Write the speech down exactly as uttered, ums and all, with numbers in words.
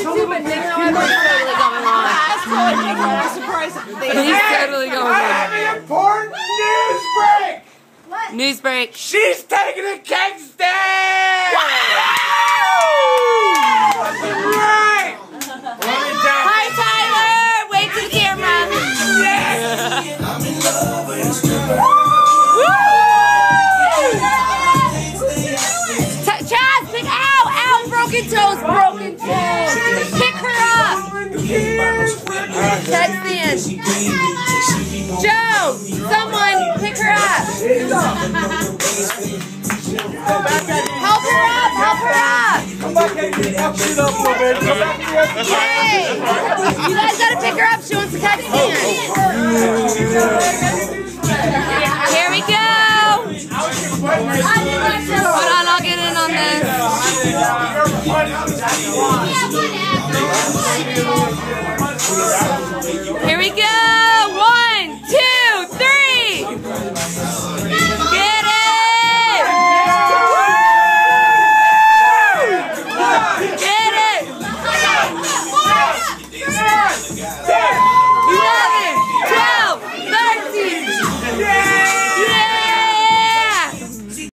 too, but Nick, however, is totally going on. That's totally Nick. I'm surprised. He's totally going on. I have an important news break! What? News break. She's taking a cake stand! Wow! Right! Hi, Tyler! Wave to the camera. Yes! I'm in love with you. Chaz, pick ow, ow, broken toes, broken toes. Pick her up. Text in. Joe, someone pick her up. Help her up, help her up. Come back and get up, shit up a little bit. Come back here. Hey, you guys gotta pick her up. She wants to text in. Here we go. Hold on, I'll get in on this. Here we go.